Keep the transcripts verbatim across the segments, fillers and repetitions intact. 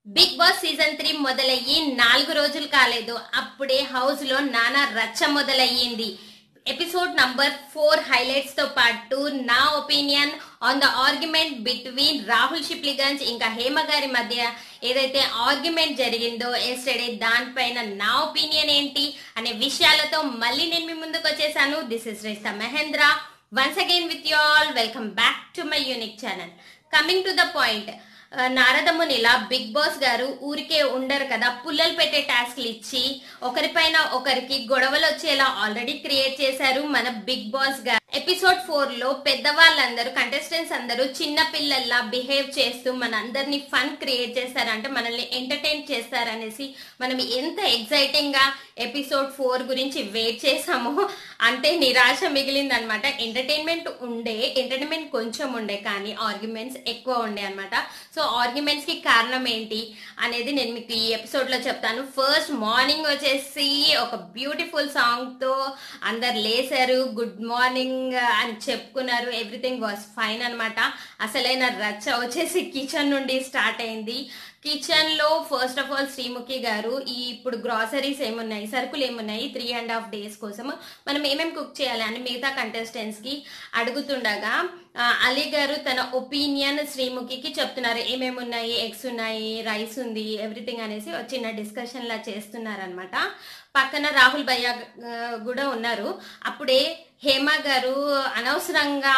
Big boss season three మొదలయ్యి నాలుగు రోజులు కాలేదు, అప్పుడే హౌస్ లో నానా రచ్చ మొదలయ్యింది. ఎపిసోడ్ నంబర్ ఫోర్ హైలైట్స్ తో పాటు నా opinion on the argument between Rahul Sipligunj ఇంకా హేమ గారి మధ్య ఏదైతే ఆర్గ్యుమెంట్ జరిగిందో ఎస్టర్డే, దానిపైన నా ఒపీనియన్ ఏంటి అనే విషయాలతో మళ్ళీ నేను మీ ముందుకు వచ్చేసాను. This is Raitha Mahendra once again with you all. Welcome back to my unique channel. Coming to the point, నారదమునిలా బిగ్ బాస్ గారు ఊరికే ఉండరు కదా, పుల్లలు పెట్టే టాస్క్లు ఇచ్చి ఒకరిపైన ఒకరికి గొడవలు వచ్చేలా ఆల్రెడీ క్రియేట్ చేశారు మన బిగ్ బాస్ గారు. ఎపిసోడ్ ఫోర్ లో పెద్దవాళ్ళందరూ కంటెస్టెంట్స్ అందరూ చిన్న పిల్లల్లా బిహేవ్ చేస్తూ మన అందరినీ ఫన్ క్రియేట్ చేస్తారంటే మనల్ని ఎంటర్టైన్ చేస్తారనేసి మనం ఎంత ఎక్సైటింగ్ గా ఎపిసోడ్ ఫోర్ గురించి వెయిట్ చేసామో అంతే నిరాశ మిగిలింది అనమాట. ఎంటర్టైన్మెంట్ ఉండే ఎంటర్టైన్మెంట్ కొంచెం ఉండే కానీ ఆర్గ్యుమెంట్స్ ఎక్కువ ఉండే అనమాట. సో ఆర్గ్యుమెంట్స్ కి కారణం ఏంటి అనేది నేను మీకు ఈ ఎపిసోడ్ లో చెప్తాను. ఫస్ట్ మార్నింగ్ వచ్చేసి ఒక బ్యూటిఫుల్ సాంగ్ తో అందరు లేసారు, గుడ్ మార్నింగ్ అని చెప్పుకున్నారు, ఎవ్రీథింగ్ వాస్ ఫైన్ అనమాట. అసలైన రచ్చ వచ్చేసి కిచెన్ నుండి స్టార్ట్ అయింది. కిచెన్ లో ఫస్ట్ ఆఫ్ ఆల్ శ్రీముఖి గారు ఈ ఇప్పుడు గ్రాసరీస్ ఏమున్నాయి, సరుకులు ఏమున్నాయి, త్రీ అండ్ హాఫ్ డేస్ కోసం మనం ఏమేమి కుక్ చేయాలి అని మిగతా కంటెస్టెంట్స్ కి అడుగుతుండగా అలీ గారు తన ఒపీనియన్ శ్రీముఖికి చెప్తున్నారు. ఏమేమి ఉన్నాయి, ఎగ్స్ ఉన్నాయి, రైస్ ఉంది, ఎవ్రీథింగ్ అనేసి చిన్న డిస్కషన్ లా చేస్తున్నారు అనమాట. పక్కన రాహుల్ భయ్య కూడా ఉన్నారు. అప్పుడే హేమ గారు అనవసరంగా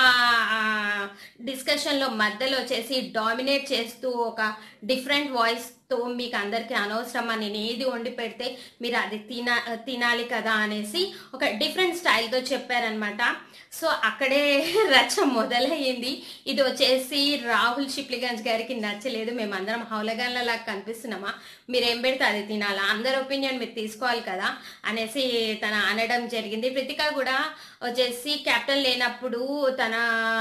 డిస్కషన్ లో మధ్యలో వచ్చేసి డామినేట్ చేస్తూ ఒక డిఫరెంట్ వాయిస్ తో మీకు అందరికి అనవసరమా, నేను ఏది వండి పెడితే మీరు అది తినా తినాలి కదా అనేసి ఒక డిఫరెంట్ స్టైల్తో చెప్పారనమాట. సో అక్కడే రచ్చ మొదలయ్యింది. ఇది వచ్చేసి రాహుల్ షిప్లిగంజ్ గారికి నచ్చలేదు. మేమందరం హౌలగాన్లలా కనిపిస్తున్నామా, మీరేం పెడితే అది తినాలా, అందరి ఒపీనియన్ మీరు తీసుకోవాలి కదా అనేసి తన అనడం జరిగింది. ప్రితిక కూడా వచ్చేసి కెప్టెన్ లేనప్పుడు తన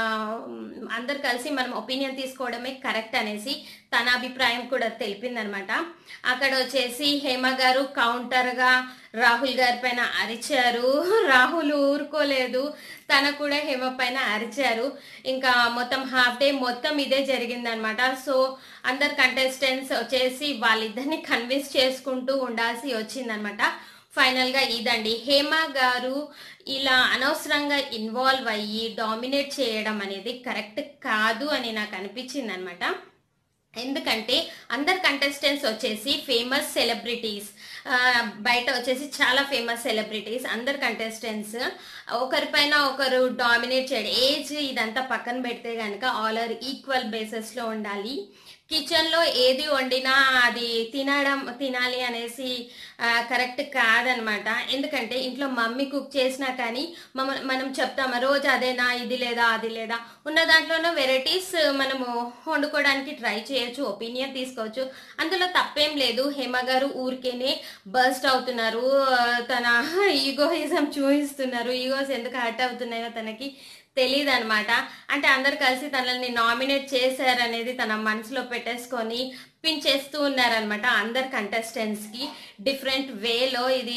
అందరు కలిసి మనం ఒపీనియన్ తీసుకోవడమే కరెక్ట్ అనేసి తన అభిప్రాయం కూడా తెలిపిందనమాట. అక్కడ వచ్చేసి హేమ గారు కౌంటర్ గా రాహుల్ గారి పైన అరిచారు. రాహుల్ ఊరుకోలేదు, తన కూడా హేమ పైన అరిచారు. ఇంకా మొత్తం హాఫ్ డే మొత్తం ఇదే జరిగిందనమాట. సో అందరు కంటెస్టెంట్స్ వచ్చేసి వాళ్ళిద్దరిని కన్విన్స్ చేసుకుంటూ ఉండాల్సి వచ్చిందనమాట. ఫైనల్ గా ఇదండి, హేమ గారు ఇలా అనవసరంగా ఇన్వాల్వ్ అయ్యి డామినేట్ చేయడం అనేది కరెక్ట్ కాదు అని నాకు అనిపించింది అనమాట. ఎందుకంటే అందరు కంటెస్టెంట్స్ వచ్చేసి ఫేమస్ సెలబ్రిటీస్, బయట వచ్చేసి చాలా ఫేమస్ సెలబ్రిటీస్. అందరు కంటెస్టెంట్స్ ఒకరిపైన ఒకరు డామినేట్ చేయడం, ఏజ్ ఇదంతా పక్కన పెడితే కనుక ఆల్ ఆర్ ఈక్వల్ బేసెస్ లో ఉండాలి. కిచెన్ లో ఏది వండినా అది తినడం తినాలి అనేసి కరెక్ట్ కాదనమాట. ఎందుకంటే ఇంట్లో మమ్మీ కుక్ చేసినా కానీ మనం చెప్తాము రోజు అదేనా, ఇది లేదా, అది లేదా, ఉన్న దాంట్లోనే వెరైటీస్ మనము వండుకోవడానికి ట్రై చేయొచ్చు, ఒపీనియన్ తీసుకోవచ్చు, అందులో తప్పేం లేదు. హేమ గారు ఊరికేనే బర్స్ట్ అవుతున్నారు, తన ఈగోయిజం చూపిస్తున్నారు. ఈగోస్ ఎందుకు హర్ట్ అవుతున్నాయో తనకి తెలియదు అనమాట. అంటే అందరు కలిసి తనని నామినేట్ చేశారనేది తన మనసులో పెట్టేసుకొని పిన్ చేస్తూ ఉన్నారనమాట అందరు కంటెస్టెంట్స్ కి డిఫరెంట్ వేలో. ఇది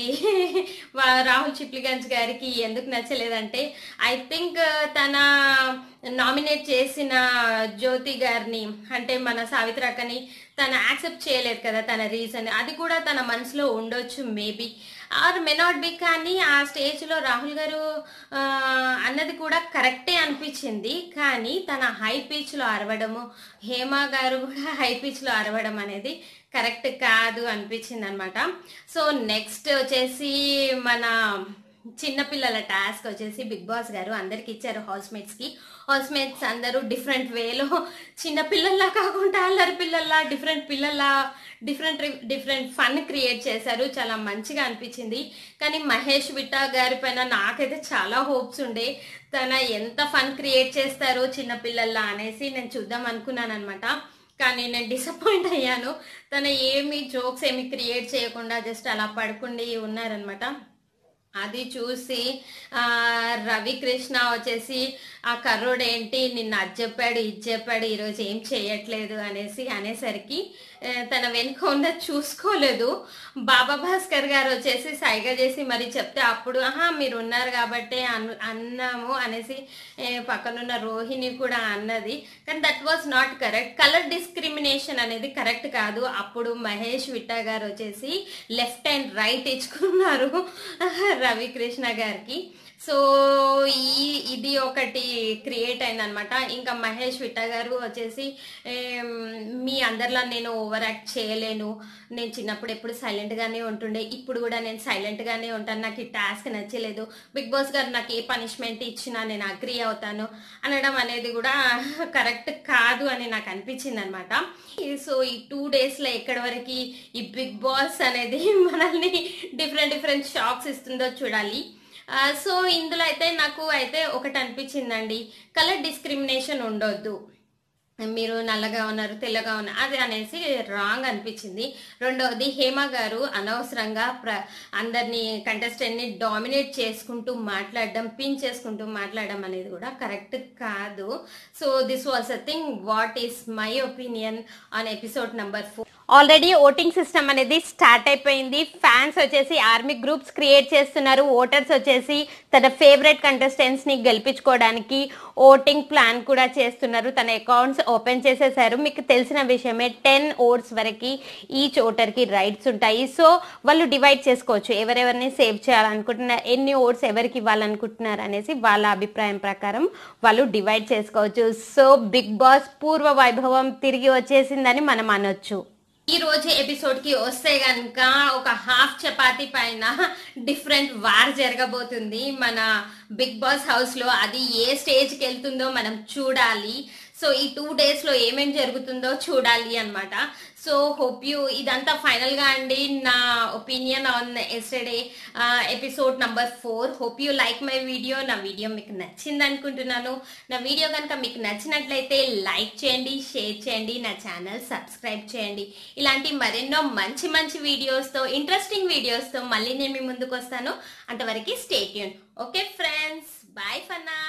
రాహుల్ షిప్లిగంజ్ గారికి ఎందుకు నచ్చలేదంటే ఐ థింక్ తన నామినేట్ చేసిన జ్యోతి గారిని అంటే మన సావిత్రి అక్కని తను యాక్సెప్ట్ చేయలేదు కదా తన రీజన్, అది కూడా తన మనసులో ఉండొచ్చు maybe or may not be. కానీ ఆ స్టేజ్ లో రాహుల్ గారు అన్నది కూడా కరెక్టే అనిపించింది. కానీ తన హై పిచ్ లో అరవడము, హేమ గారు కూడా హై పిచ్ లో అరవడం అనేది కరెక్ట్ కాదు అనిపించింది అనమాట. సో నెక్స్ట్ వచ్చేసి మన చిన్నపిల్లల టాస్క్ వచ్చేసి బిగ్ బాస్ గారు అందరికి ఇచ్చారు హౌస్ మేట్స్ కి. హౌస్ మేట్స్ అందరూ డిఫరెంట్ వేలో చిన్న పిల్లల్లా కాకుండా అల్లరి పిల్లల్లా డిఫరెంట్ పిల్లల్లా డిఫరెంట్ డిఫరెంట్ ఫన్ క్రియేట్ చేశారు. చాలా మంచిగా అనిపించింది. కానీ మహేష్ విట్టా గారి పైన నాకైతే చాలా హోప్స్ ఉండే, తన ఎంత ఫన్ క్రియేట్ చేస్తారో చిన్నపిల్లల్లా అనేసి నేను చూద్దాం అనుకున్నాను అనమాట. కానీ నేను డిసప్పాయింట్ అయ్యాను. తన ఏమి జోక్స్ ఏమి క్రియేట్ చేయకుండా జస్ట్ అలా పడుకుండి ఉన్నారనమాట. అది చూసి రవి కృష్ణ వచ్చేసి ఆ కర్రోడు ఏంటి నిన్న అది చెప్పాడు ఇది చెప్పాడు ఈరోజు ఏం చేయట్లేదు అనేసి అనేసరికి తన వెనుక ఉన్న చూసుకోలేదు. బాబా భాస్కర్ గారు వచ్చేసి సైగ చేసి మరి చెప్తే అప్పుడు ఆహా మీరు ఉన్నారు కాబట్టి అను అన్నాము అనేసి పక్కనున్న రోహిణి కూడా అన్నది. కానీ that was not correct. Colour discrimination అనేది కరెక్ట్ కాదు. అప్పుడు మహేష్ విట్టా గారు వచ్చేసి లెఫ్ట్ అండ్ రైట్ ఇచ్చుకున్నారు రవికృష్ణ గారికి. సో ఈ ఇది ఒకటి క్రియేట్ అయిందనమాట. ఇంకా మహేష్ విట్టా గారు వచ్చేసి మీ అందరిలా నేను ఓవర్ యాక్ట్ చేయలేను, నేను చిన్నప్పుడు ఎప్పుడు సైలెంట్గానే ఉంటుండే, ఇప్పుడు కూడా నేను సైలెంట్గానే ఉంటాను, నాకు ఈ టాస్క్ నచ్చలేదు, బిగ్ బాస్ గారు నాకు ఏ పనిష్మెంట్ ఇచ్చినా నేను అగ్రీ అవుతాను అనడం అనేది కూడా కరెక్ట్ కాదు అని నాకు అనిపించింది అనమాట. సో ఈ టూ డేస్లో ఎక్కడి వరకు ఈ బిగ్ బాస్ అనేది మనల్ని డిఫరెంట్ డిఫరెంట్ షాక్స్ ఇస్తుందో చూడాలి. సో ఇందులో అయితే నాకు అయితే ఒకటి అనిపించిందండి, కలర్ డిస్క్రిమినేషన్ ఉండొద్దు, మీరు నల్లగా ఉన్నారు తెల్లగా ఉన్నారు అది అనేసి రాంగ్ అనిపించింది. రెండవది హేమ గారు అనవసరంగా ప్ర అందరినీ కంటెస్టెంట్ని డామినేట్ చేసుకుంటూ మాట్లాడడం, పిన్ చేసుకుంటూ మాట్లాడడం అనేది కూడా కరెక్ట్ కాదు. So this was a thing what is my opinion on episode number four. Already voting system అనేది స్టార్ట్ అయిపోయింది. ఫ్యాన్స్ వచ్చేసి ఆర్మీ గ్రూప్స్ క్రియేట్ చేస్తున్నారు. ఓటర్స్ వచ్చేసి తన ఫేవరెట్ కంటెస్టెంట్స్ని గెలిపించుకోవడానికి ఓటింగ్ ప్లాన్ కూడా చేస్తున్నారు. తన అకౌంట్స్ ఓపెన్ చేసేసారు. మీకు తెలిసిన విషయమే, టెన్ ఓట్స్ వరకు ఈచ్ ఓటర్కి రైట్స్ ఉంటాయి. సో వాళ్ళు డివైడ్ చేసుకోవచ్చు, ఎవరెవరిని సేవ్ చేయాలనుకుంటున్నారు, ఎన్ని ఓట్స్ ఎవరికి ఇవ్వాలనుకుంటున్నారు అనేసి వాళ్ళ అభిప్రాయం ప్రకారం వాళ్ళు డివైడ్ చేసుకోవచ్చు. సో బిగ్ బాస్ పూర్వ వైభవం తిరిగి వచ్చేసిందని మనం అనొచ్చు. ఈ రోజు ఎపిసోడ్ కి వస్తే గనక ఒక హాఫ్ చపాతీ పైన డిఫరెంట్ వార్ జరగబోతుంది మన బిగ్ బాస్ హౌస్ లో. అది ఏ స్టేజ్ కి వెళ్తుందో మనం చూడాలి. సో ఈ టూ డేస్ లో ఏమేం జరుగుతుందో చూడాలి అనమాట. సో హోప్ యూ ఇదంతా ఫైనల్ గా అండి నా opinion on yesterday episode number four. Hope you like my video. నా వీడియో మీకు నచ్చింది అనుకుంటున్నాను. నా వీడియో కనుక మీకు నచ్చినట్లయితే లైక్ చేయండి, షేర్ చేయండి, నా ఛానల్ సబ్స్క్రైబ్ చేయండి. ఇలాంటి మరెన్నో మంచి మంచి వీడియోస్తో, ఇంట్రెస్టింగ్ వీడియోస్తో మళ్ళీ నేను మీ ముందుకు వస్తాను. అంతవరకు stay tune. Okay friends, bye for now.